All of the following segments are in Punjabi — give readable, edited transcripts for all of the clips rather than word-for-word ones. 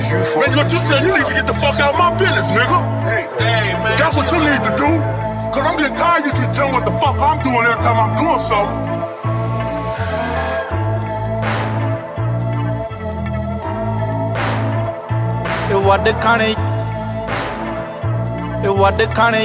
Man, what you said, you need to get the fuck out of my business, nigga. Hey, man. That's what you need to do. Cause I'm getting tired you keep telling what the fuck I'm doing every time I'm doing something. ਵੱਡ ਖਾਣੇ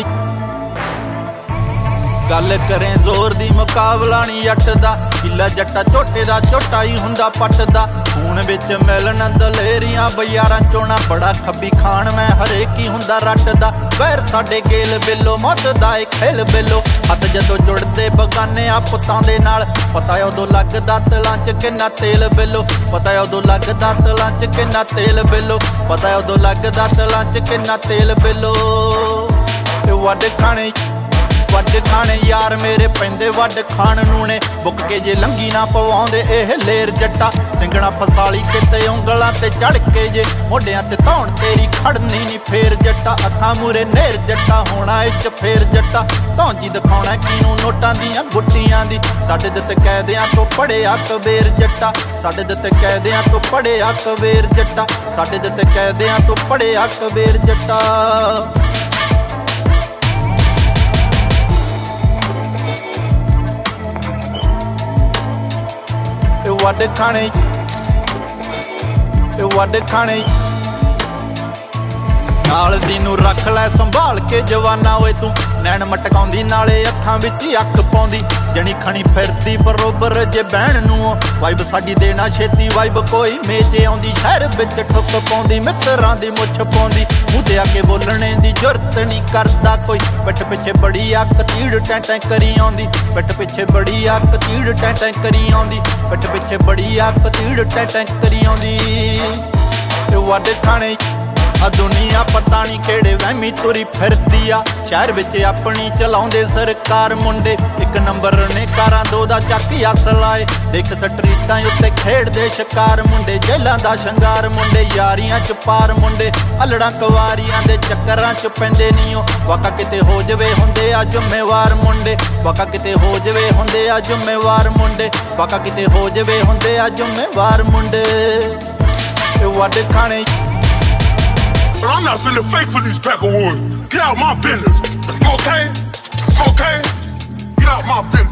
ਗੱਲ ਕਰੇ ਜ਼ੋਰ ਦੀ ਮੁਕਾਬਲਾ ਨਹੀਂ ਜੱਟ ਦਾ ਕਿੱਲਾ ਜੱਟਾ ਝੋਟੇ ਦਾ ਝੋਟਾ ਹੀ ਹੁੰਦਾ ਪੱਟ ਦਾ ਖੂਨ ਵਿੱਚ ਮਿਲਣ ਦਲੇਰੀਆਂ ਬਯਾਰਾਂ ਚੋਣਾ ਬੜਾ ਖੱਬੀ ਖਾਨ ਮੈਂ ਹਰੇਕ ਹੀ ਹੁੰਦਾ ਰੱਟ ਦਾ ਵੈਰ ਸਾਡੇ ਗੇਲ ਬਿੱਲੋ ਮੌਤ ਦਾ ਇੱਕ ਖੇਲ ਬਿੱਲੋ ਹੱਥ ਜਦੋਂ ਜੁੜਦੇ ਬਗਾਨੇ ਆ ਪੁੱਤਾਂ ਦੇ ਨਾਲ ਪਤਾ ਉਦੋਂ ਲੱਗਦਾ ਤਲਾਂ 'ਚ ਕਿੰਨਾ ਤੇਲ ਬਿੱਲੋ ਪਤਾ ਉਦੋਂ ਲੱਗਦਾ ਤਲਾਂ 'ਚ ਕਿੰਨਾ ਤੇਲ ਬਿੱਲੋ ਪਤਾ ਉਦੋਂ ਲੱਗਦਾ ਤਲਾਂ 'ਚ ਕਿੰਨਾ ਤੇਲ ਬਿੱਲੋ ਵੱਡ ਖਾਣੇ ਯਾਰ ਮੇਰੇ ਪੈਂਦੇ ਵੱਡ ਖਾਣ ਨੂੰ ਨੇ ਬੁੱਕ ਕੇ ਜੇ ਲੰਗੀ ਨਾ ਪਵਾਉਂਦੇ ਇਹ ਲੇਰ ਜੱਟਾ ਸਿੰਗਣਾ ਫਸਾਲੀ ਕਿਤੇ ਉਂਗਲਾਂ ਤੇ ਚੜ ਕੇ ਜੇ ਮੋਢਿਆਂ ਤੇ ਧੌਣ ਤੇਰੀ ਖੜਨੀ ਨਹੀਂ ਫੇਰ ਜੱਟਾ ਅੱਖਾਂ ਮੂਰੇ ਨੇਰ ਜੱਟਾ ਹੋਣਾ ਇੱਚ ਫੇਰ ਜੱਟਾ ਧੌਂਜੀ ਦਿਖਾਉਣਾ ਕਿਨੂੰ ਨੋਟਾਂ ਦੀਆਂ ਗੁੱਟੀਆਂ ਦੀ ਸਾਡੇ ਦਿੱਤੇ ਕੈਦਿਆਂ ਤੋਂ ਪੜਿਆ ਕਬੀਰ ਜੱਟਾ ਸਾਡੇ ਦਿੱਤੇ ਕੈਦਿਆਂ ਤੋਂ ਪੜਿਆ ਕਬੀਰ ਜੱਟਾ ਸਾਡੇ ਦਿੱਤੇ ਕੈਦਿਆਂ ਤੋਂ ਪੜਿਆ ਕਬੀਰ ਜੱਟਾ ਵੱਡ ਖਾਣੇ ਨਾਲ ਦੀ ਨੂੰ ਰੱਖ ਲੈ ਸੰਭਾਲ ਕੇ ਜਵਾਨਾ ਓਏ ਤੂੰ ਨੈਣ ਮਟਕਾਉਂਦੀ ਨਾਲੇ ਅੱਖਾਂ ਵਿੱਚ ਹੀ ਅੱਖ ਪਾਉਂਦੀ ਜਣੀ ਖਣੀ ਫਿਰਦੀ ਬਰੋਬਰ ਜੇ ਬਹਿਣ ਨੂੰ ਵਾਈਬ ਸਾਡੀ ਦੇਣਾ ਛੇਤੀ ਵਾਈਬ ਕੋਈ ਮੇਚੇ ਆਉਂਦੀ ਸ਼ਹਿਰ ਵਿੱਚ ਠੁੱਕ ਪਾਉਂਦੀ ਮਿੱਤਰਾਂ ਦੀ ਮੁੱਛ ਪਾਉਂਦੀ ਮੂੰਹ ਤੇ ਆ ਕੇ ਬੋਲਣੇ ਦੀ ਜੁਰਤ ਨਹੀਂ ਕਰਦਾ ਕੋਈ ਪਿੱਠ ਪਿੱਛੇ ਬੜੀ ਅੱਖ ਤੀੜ ਟੈਂ ਟੈਂ ਕਰੀ ਆਉਂਦੀ ਪਿੱਠ ਪਿੱਛੇ ਬੜੀ ਅੱਖ ਤੀੜ ਟੈਂ ਟੈਂ ਕਰੀ ਆਉਂਦੀ ਪਿੱਠ ਪਿੱਛੇ ਬੜੀ ਅੱਖ ਤੀੜ ਟੈਂ ਟੈਂ ਕਰੀ ਆਉਂਦੀ ਵੱਡ ਖਾਣੇ ਆ ਦੁਨੀਆ ਪਤਾ ਨਹੀਂ ਕਿਹੜੇ ਵਹਿਮੀ ਤੁਰੀ ਫਿਰਦੀ ਆ ਸ਼ਹਿਰ ਵਿੱਚ ਆਪਣੀ ਚਲਾਉਂਦੇ ਸਰਕਾਰ ਮੁੰਡੇ ਇੱਕ ਨੰਬਰ ਨੇ ਕਾਰਾਂ ਦੋ ਦਾ ਚੱਕ ਅਸਲਾਏ ਦੇਖ ਸਟਰੀਟਾਂ ਉੱਤੇ ਖੇਡਦੇ ਸ਼ਿਕਾਰ ਮੁੰਡੇ ਜੇਲਾਂ ਦਾ ਸ਼ਿੰਗਾਰ ਮੁੰਡੇ ਯਾਰੀਆਂ ਚ ਪਾਰ ਮੁੰਡੇ ਅਲੜਾਂ ਕਵਾਰੀਆਂ ਦੇ ਚੱਕਰਾਂ ਚ ਪੈਂਦੇ ਨਹੀਂ ਓ ਵਾਕਾ ਕਿਤੇ ਹੋ ਜਵੇ ਹੁੰਦੇ ਆ ਜ਼ਿੰਮੇਵਾਰ ਮੁੰਡੇ ਵਾਕਾ ਕਿਤੇ ਹੋ ਜਵੇ ਹੁੰਦੇ ਆ ਜ਼ਿੰਮੇਵਾਰ ਮੁੰਡੇ ਵਾਕਾ ਕਿਤੇ ਹੋ ਜਵੇ ਹੁੰਦੇ ਆ ਜ਼ਿੰਮੇਵਾਰ ਮੁੰਡੇ ਵੱਡ ਖਾਣੇ But I'm not finna fake for these pack of wood. Get out my business. Okay? Okay? Get out my business.